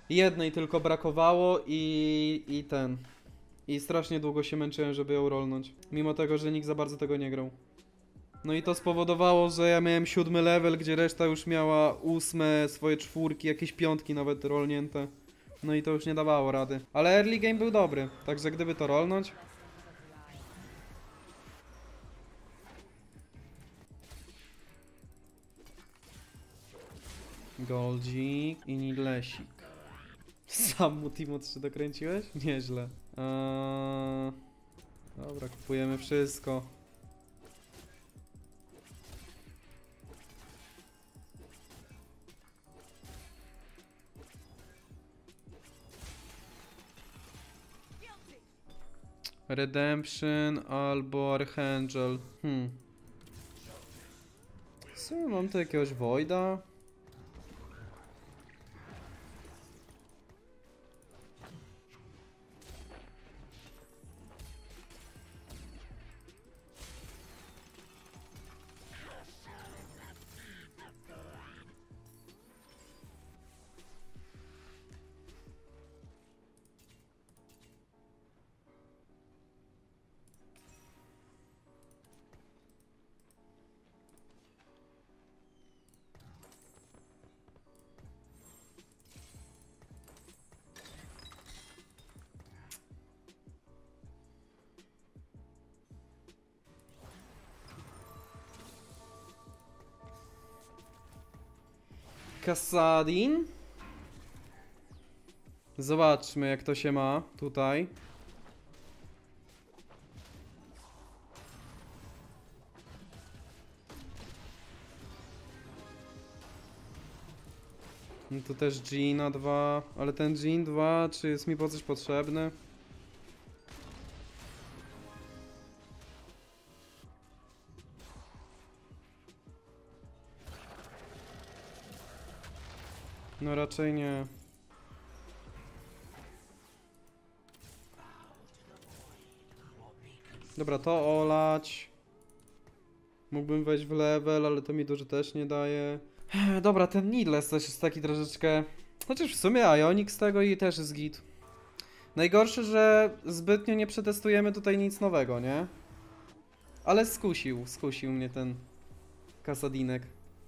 Jednej tylko brakowało i ten. I strasznie długo się męczyłem, żeby ją rollnąć. Mimo tego, że nikt za bardzo tego nie grał. No i to spowodowało, że ja miałem 7 level, gdzie reszta już miała 8, swoje 4, jakieś 5 nawet rollnięte. No i to już nie dawało rady. Ale early game był dobry, także gdyby to rollnąć... Goldzik i Nidlesik. Sam mu Timo 3 dokręciłeś? Nieźle. Dobra, kupujemy wszystko. Redemption albo Archangel. W sumie mam tu jakiegoś Voida. Kassadin. Zobaczmy, jak to się ma tutaj. No tu też Gina 2, ale ten Jean 2, czy jest mi po coś potrzebny? No raczej nie. Dobra, to olać. Mógłbym wejść w level, ale to mi dużo też nie daje. Dobra, ten Needless też jest taki troszeczkę... Chociaż w sumie Ionix z tego i też jest git. Najgorsze, że zbytnio nie przetestujemy tutaj nic nowego, nie? Ale skusił mnie ten Kasadinek.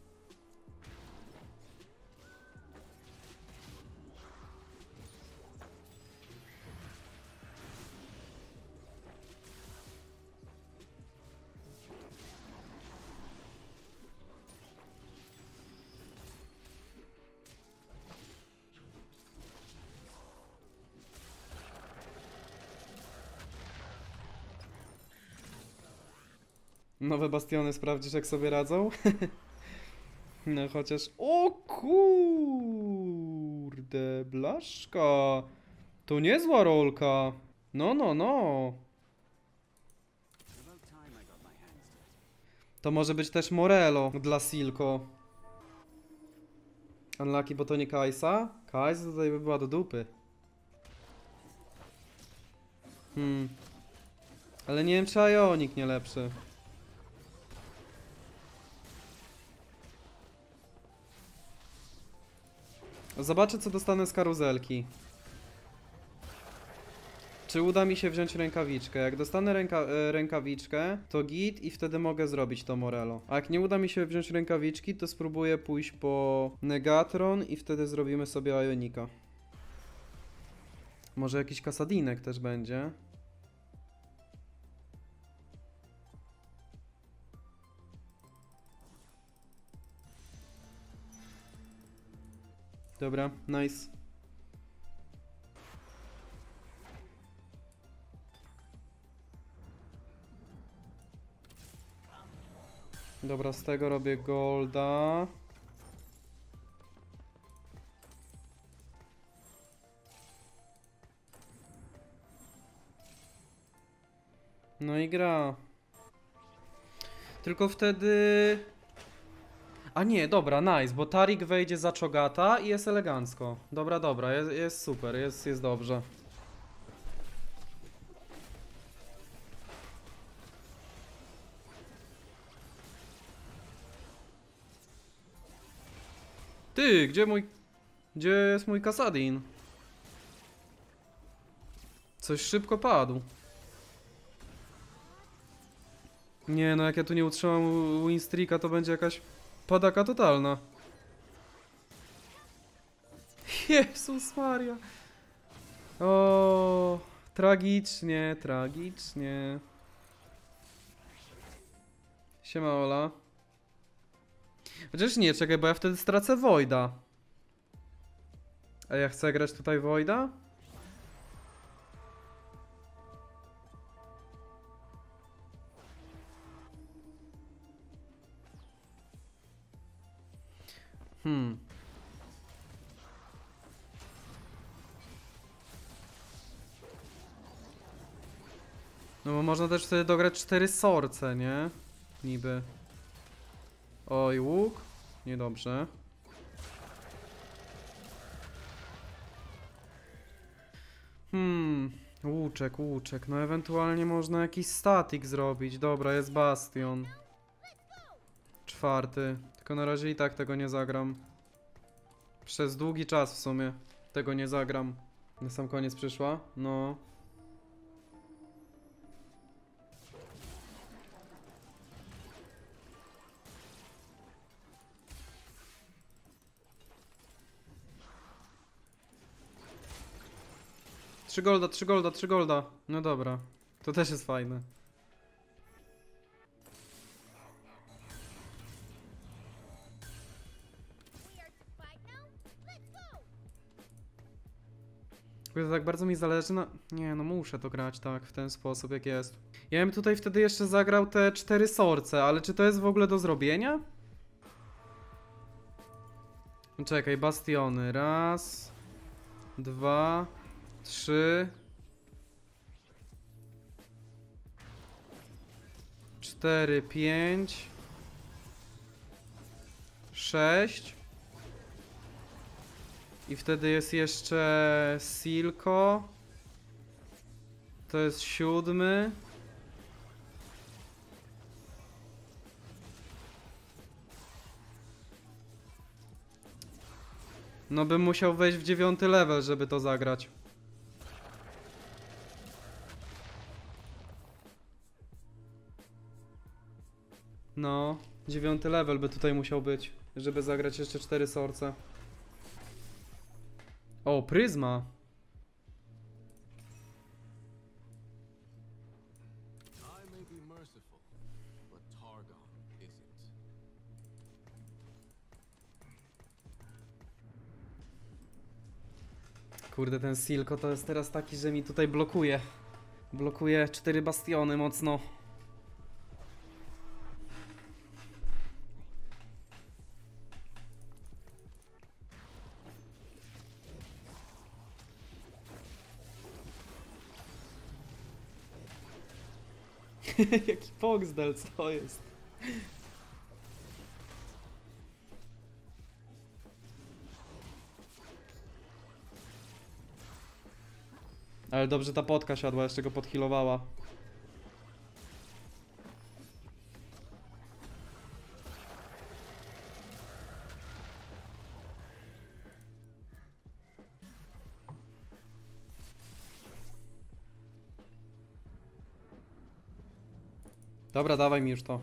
Nowe bastiony sprawdzisz, jak sobie radzą? No chociaż... O kurde, blaszka. To niezła rolka. No, no, no. To może być też Morello dla Silco. Unlucky, bo to nie Kajsa? Kajsa tutaj by była do dupy. Ale nie wiem, czy Ionik nie lepszy. Zobaczę, co dostanę z karuzelki. Czy uda mi się wziąć rękawiczkę? Jak dostanę rękawiczkę, to git i wtedy mogę zrobić to Morello. A jak nie uda mi się wziąć rękawiczki, to spróbuję pójść po Negatron i wtedy zrobimy sobie Ionika. Może jakiś Kasadinek też będzie. Dobra, nice. Dobra, z tego robię golda. No i gra. Tylko wtedy... A nie, dobra, nice, bo Tarik wejdzie za Chogata i jest elegancko. Dobra, dobra, jest super, jest dobrze. Ty, gdzie mój... Gdzie jest mój Kassadin? Coś szybko padł. Nie no, jak ja tu nie utrzymam winstreaka, to będzie jakaś padaka totalna. Jezus Maria. O, tragicznie, tragicznie. Siema Ola. Chociaż nie, czekaj, bo ja wtedy stracę Voida. A ja chcę grać tutaj Voida? No bo można też wtedy dograć 4 sorce, nie? Niby. Oj, łuk? Niedobrze. Łuczek, łuczek. No ewentualnie można jakiś statik zrobić. Dobra, jest bastion. 4. Tylko na razie i tak tego nie zagram. Przez długi czas w sumie tego nie zagram. Na sam koniec przyszła? No. Trzy golda, 3 golda, 3 golda. No dobra. To też jest fajne. Kurde, tak bardzo mi zależy na... Nie, no muszę to grać tak, w ten sposób jak jest. Ja bym tutaj wtedy jeszcze zagrał te 4 sorce, ale czy to jest w ogóle do zrobienia? Czekaj, bastiony. Raz, 2, 3, 4, 5, 6. I wtedy jest jeszcze Silco. To jest 7. No bym musiał wejść w 9 level, żeby to zagrać. No, 9 level by tutaj musiał być, żeby zagrać jeszcze 4 sorce. O, pryzma. Kurde, ten Silco to jest teraz taki, że mi tutaj blokuje. Blokuje 4 bastiony mocno. Jaki Foxdel, co jest? Ale dobrze ta potka siadła, jeszcze go podhealowała. Dobra, dawaj mi już to.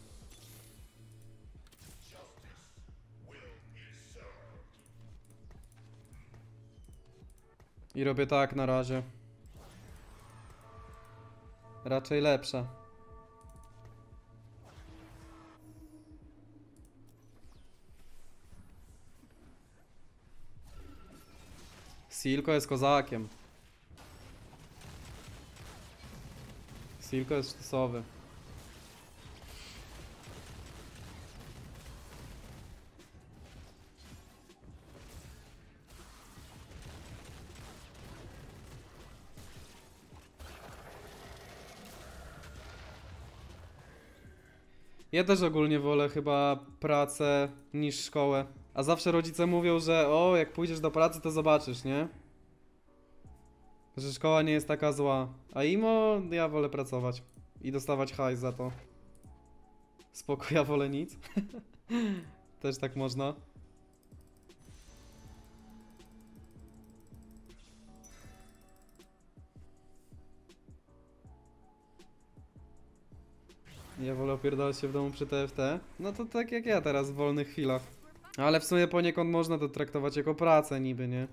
I robię tak na razie. Raczej lepsze. Silco jest kozakiem. Silco jest sztysowy. Ja też ogólnie wolę chyba pracę niż szkołę. A zawsze rodzice mówią, że o, jak pójdziesz do pracy, to zobaczysz, nie? Że szkoła nie jest taka zła. A imo, ja wolę pracować. I dostawać hajs za to. Spoko, ja wolę nic. Też tak można. Ja wolę opierdalać się w domu przy TFT. No to tak jak ja teraz w wolnych chwilach. Ale w sumie poniekąd można to traktować jako pracę niby, nie?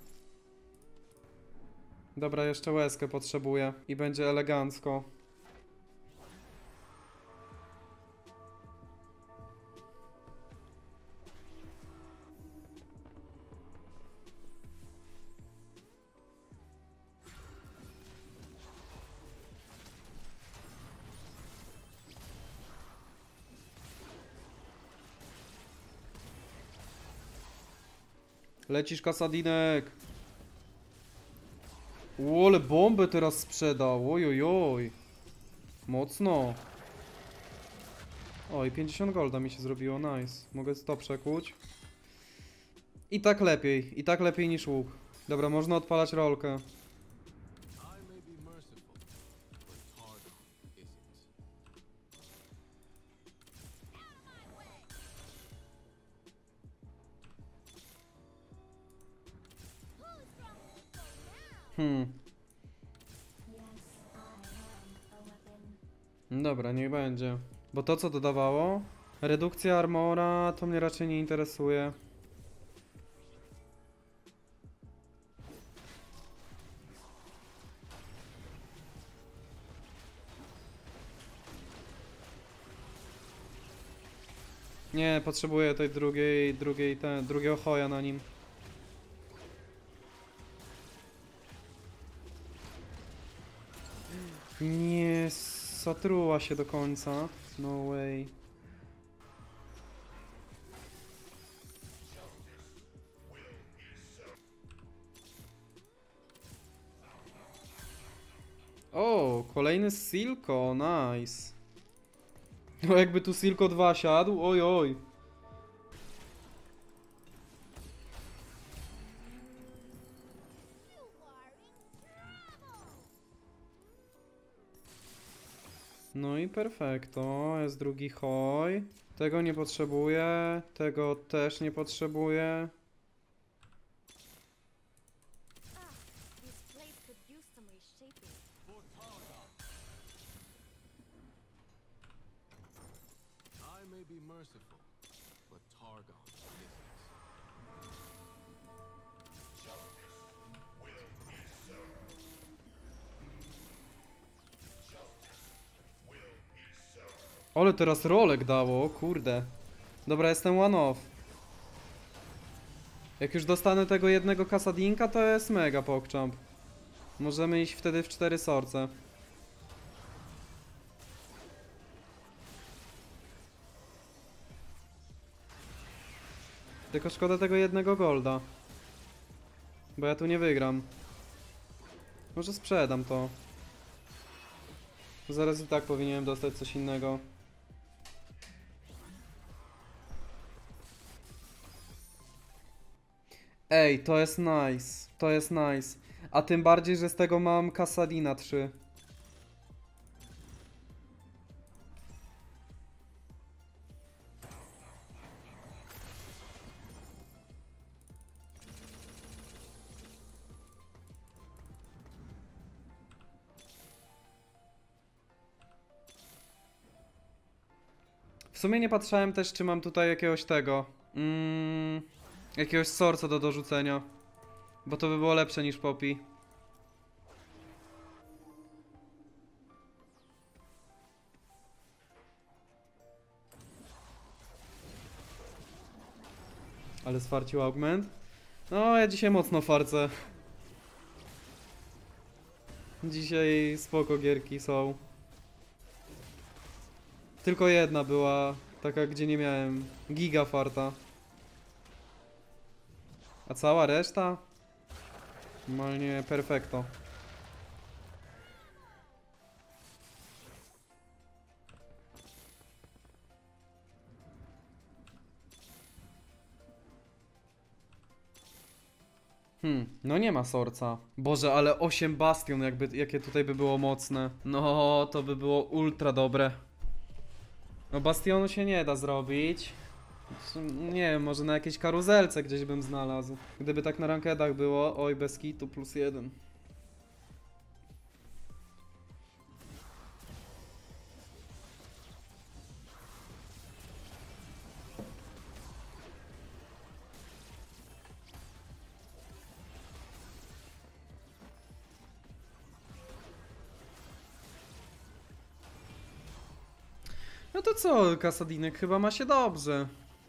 Dobra, jeszcze łezkę potrzebuję i będzie elegancko. Lecisz, Kasadinek! Ole, bombę teraz sprzedał, ojojoj. Mocno. Oj, 50 golda mi się zrobiło, nice. Mogę to przekuć. I tak lepiej niż łuk. Dobra, można odpalać rolkę. Dobra, niech będzie. Bo to co dodawało? Redukcja armora to mnie raczej nie interesuje. Nie, potrzebuję tej drugiego hoja na nim. Nie, satruła się do końca. No way. O, kolejny Silco, nice. No jakby tu Silco 2 siadł, oj oj. No i perfekto, jest drugi hoj. Tego nie potrzebuję, tego też nie potrzebuję. Ale teraz rolek dało, kurde. Dobra, jestem one off. Jak już dostanę tego jednego Kasadinka, to jest mega pokczamp. Możemy iść wtedy w 4 sorce. Tylko szkoda tego jednego golda. Bo ja tu nie wygram. Może sprzedam to. Zaraz i tak powinienem dostać coś innego. Ej, to jest nice. To jest nice. A tym bardziej, że z tego mam Kasadina 3. W sumie nie patrzałem też, czy mam tutaj jakiegoś tego. Jakiegoś sorca do dorzucenia. Bo to by było lepsze niż Poppy. Ale sfarcił augment. No, ja dzisiaj mocno farcę. Dzisiaj spoko gierki są. Tylko jedna była taka, gdzie nie miałem giga farta. A cała reszta? Normalnie perfekto. No nie ma sorca. Boże, ale 8 bastion, jakie tutaj by było mocne. No, to by było ultra dobre. No bastionu się nie da zrobić. Nie wiem, może na jakiejś karuzelce gdzieś bym znalazł. Gdyby tak na rankedach było, oj bez kitu +1. No to co, Kasadinek chyba ma się dobrze.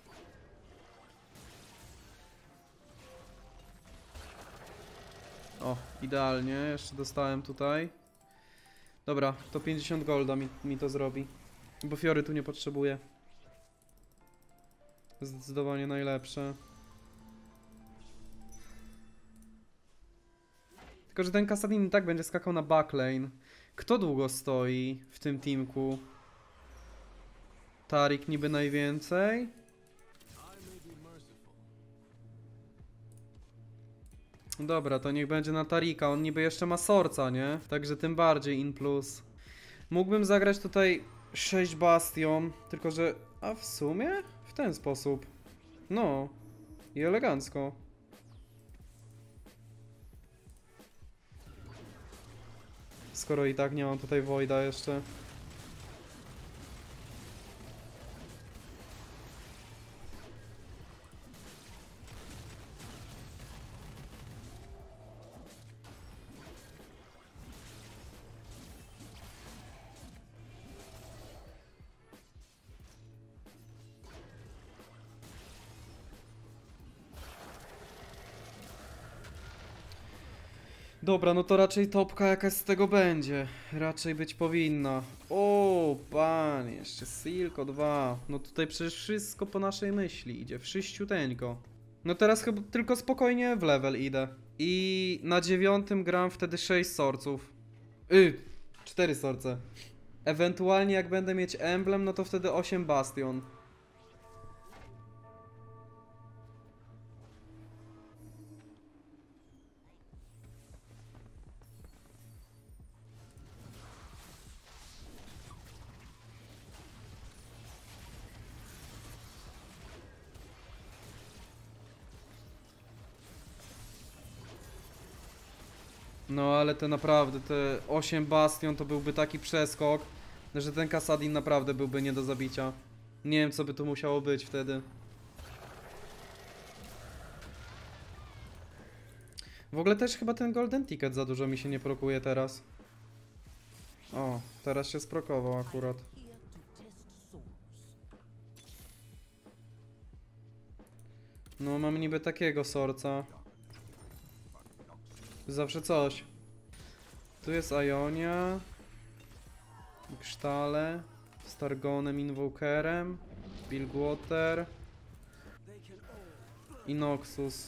O, idealnie, jeszcze dostałem tutaj. Dobra, to 50 golda mi to zrobi. Bo Fiory tu nie potrzebuję. Zdecydowanie najlepsze. Tylko, że ten Kassadin i tak będzie skakał na backlane. Kto długo stoi w tym teamku? Tarik niby najwięcej. Dobra, to niech będzie na Tarika. On niby jeszcze ma Sorca, nie? Także tym bardziej in plus. Mógłbym zagrać tutaj 6 Bastion, tylko że... A w sumie? W ten sposób. No. I elegancko. Skoro i tak nie mam tutaj Voida jeszcze. Dobra, no to raczej topka jakaś z tego będzie. Raczej być powinna. O, panie, jeszcze Silco 2. No tutaj przecież wszystko po naszej myśli idzie. Wszyściuteńko. No teraz chyba tylko spokojnie w level idę. I na 9 gram wtedy 6 sorców. 4 sorce. Ewentualnie jak będę mieć emblem, no to wtedy 8 bastion. No ale to naprawdę, te 8 bastion to byłby taki przeskok, że ten Kassadin naprawdę byłby nie do zabicia. Nie wiem co by tu musiało być wtedy. W ogóle też chyba ten Golden Ticket za dużo mi się nie prokuje teraz. O, teraz się sprokował akurat. No mam niby takiego sorca. Zawsze coś. Tu jest Ionia. Ksztale. Stargonem, Invokerem. Bilgewater. I Noxus.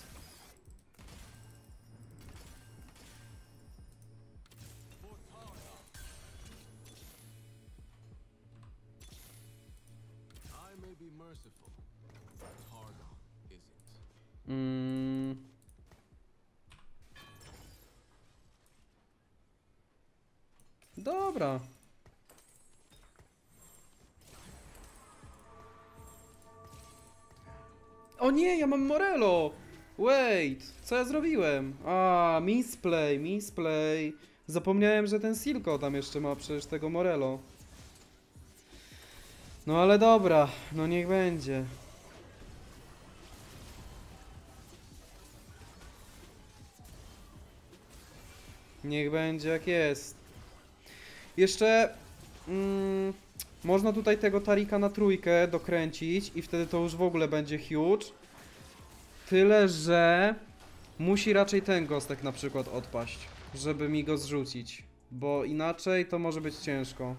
Dobra. O nie, ja mam Morello! Wait, co ja zrobiłem? A, misplay. Zapomniałem, że ten Silco tam jeszcze ma przecież tego Morello. No ale dobra, no niech będzie. Niech będzie jak jest. Jeszcze można tutaj tego Tarika na trójkę dokręcić i wtedy to już w ogóle będzie huge. Tyle, że musi raczej ten gostek na przykład odpaść, żeby mi go zrzucić, bo inaczej to może być ciężko.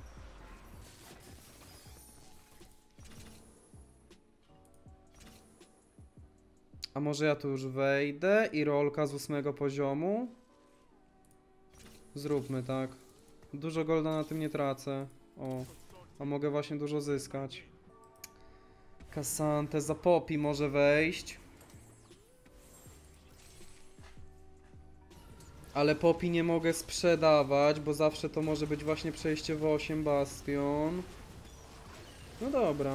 A może ja tu już wejdę i rolka z 8 poziomu? Zróbmy tak. Dużo golda na tym nie tracę. O, a mogę właśnie dużo zyskać. Kasantę za Poppy może wejść. Ale Poppy nie mogę sprzedawać, bo zawsze to może być właśnie przejście w 8 bastion. No dobra.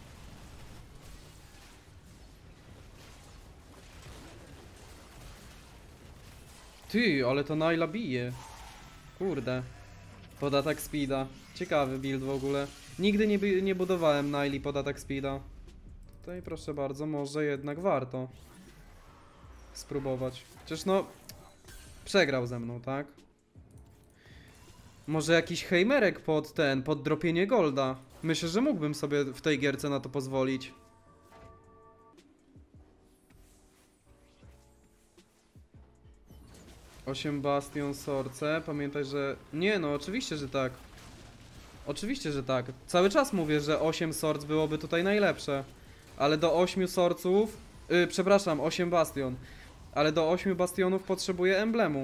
Ty, ale to Naila bije. Kurde. Pod atak speeda. Ciekawy build w ogóle. Nigdy nie budowałem Naili pod atak speeda. Tutaj proszę bardzo, może jednak warto spróbować. Chociaż no... Przegrał ze mną, tak? Może jakiś hejmerek pod dropienie golda. Myślę, że mógłbym sobie w tej gierce na to pozwolić. Osiem Bastion Sorce. Pamiętaj, że... Nie no, oczywiście, że tak. Oczywiście, że tak. Cały czas mówię, że 8 Swords byłoby tutaj najlepsze. Ale do 8 Sworców... przepraszam, 8 Bastion. Ale do 8 Bastionów potrzebuję emblemu.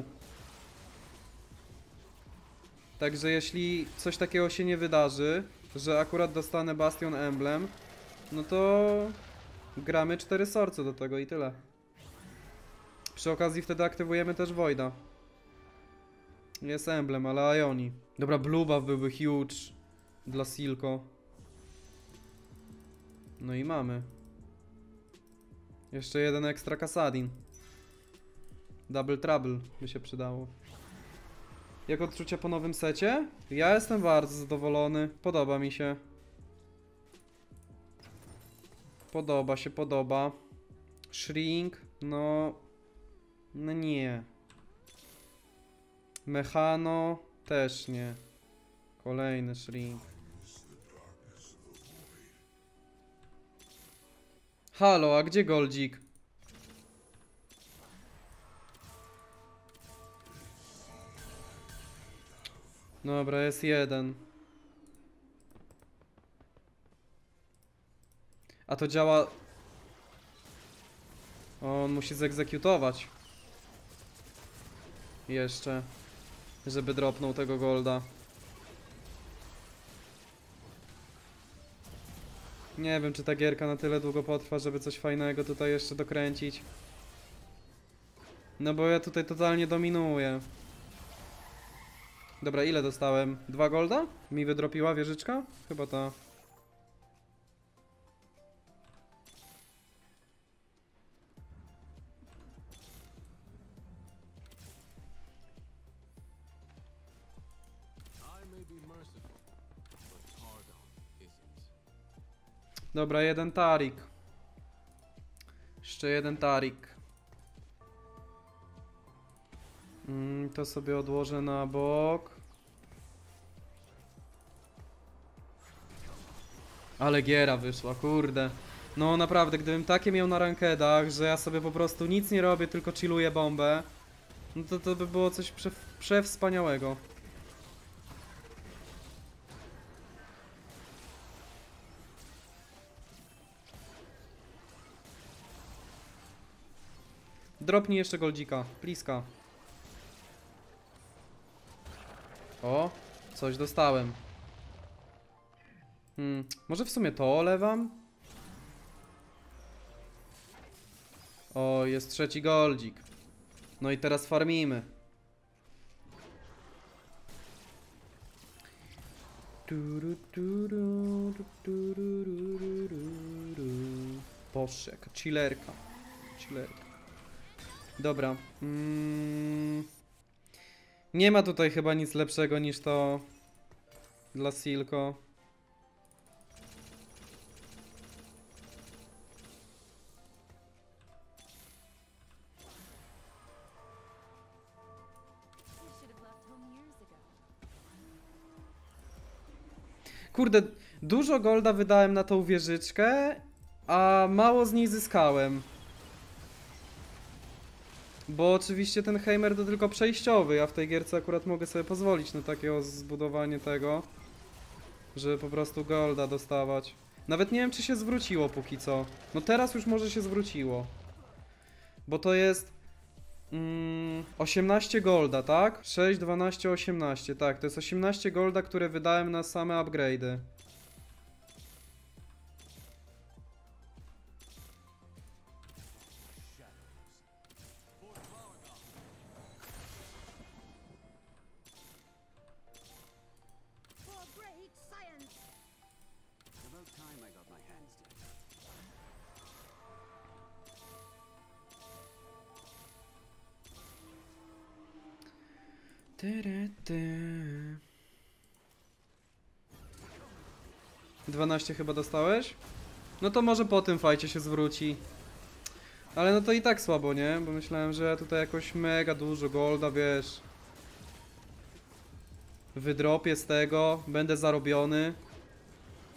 Także jeśli coś takiego się nie wydarzy, że akurat dostanę Bastion Emblem, no to gramy 4 Sworce do tego i tyle. Przy okazji wtedy aktywujemy też Voida. Jest emblem, ale Ioni. Dobra, Blue Buff byłby huge dla Silco. No i mamy. Jeszcze jeden ekstra Kassadin. Double Trouble by się przydało. Jak odczucia po nowym secie? Ja jestem bardzo zadowolony. Podoba mi się. Podoba się, podoba. Shrink? No... No nie. Mechano? Też nie. Kolejny Shrink. Halo, a gdzie Goldzik? Dobra, jest jeden. A to działa... On musi zegzekutować. Jeszcze. Żeby dropnął tego golda. Nie wiem, czy ta gierka na tyle długo potrwa, żeby coś fajnego tutaj jeszcze dokręcić. No bo ja tutaj totalnie dominuję. Dobra, ile dostałem? 2 golda? Mi wydropiła wieżyczka? Chyba ta. Dobra, jeden tarik. Jeszcze jeden tarik. To sobie odłożę na bok. Ale giera wyszła, kurde. No naprawdę, gdybym takie miał na rankedach, że ja sobie po prostu nic nie robię, tylko chilluję bombę, no to by było coś przewspaniałego. Dropnij jeszcze goldzika, pliska. O, coś dostałem. Może w sumie to olewam? O, jest trzeci goldzik. No i teraz farmimy. Boże, jaka chillerka. Chillerka. Dobra. Nie ma tutaj chyba nic lepszego niż to dla Silco. Kurde, dużo golda wydałem na tą wieżyczkę, a mało z niej zyskałem. Bo oczywiście ten Heimer to tylko przejściowy, ja w tej gierce akurat mogę sobie pozwolić na takie zbudowanie tego, żeby po prostu golda dostawać. Nawet nie wiem, czy się zwróciło póki co. No teraz już może się zwróciło. Bo to jest 18 golda, tak? 6, 12, 18, tak. To jest 18 golda, które wydałem na same upgrade'y. Ty. 12 chyba dostałeś? No to może po tym fajcie się zwróci. Ale no to i tak słabo, nie? Bo myślałem, że ja tutaj jakoś mega dużo golda, wiesz. Wydropię z tego, będę zarobiony.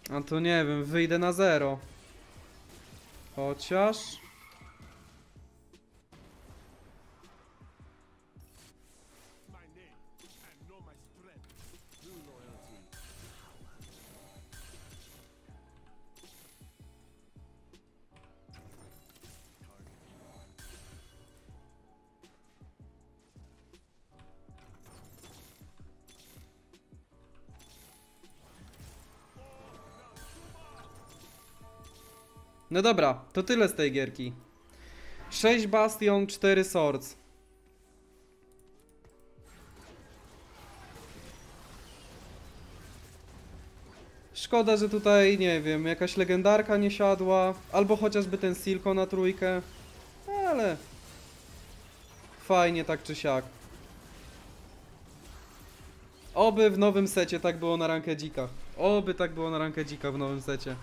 A to nie wiem, wyjdę na 0. Chociaż... No dobra, to tyle z tej gierki. 6 Bastion, 4 Swords. Szkoda, że tutaj, nie wiem, jakaś legendarka nie siadła. Albo chociażby ten Silco na trójkę. Ale... fajnie tak czy siak. Oby w nowym secie tak było na rankedzikach. Oby tak było na rankedzikach w nowym secie.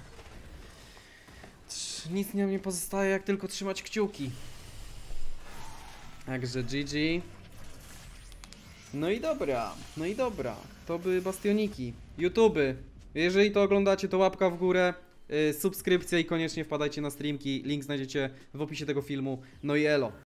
Nic nie pozostaje jak tylko trzymać kciuki. Także GG. No i dobra, no i dobra. To były bastioniki. YouTube. Jeżeli to oglądacie, to łapka w górę, subskrypcja i koniecznie wpadajcie na streamki. Link znajdziecie w opisie tego filmu. No i elo.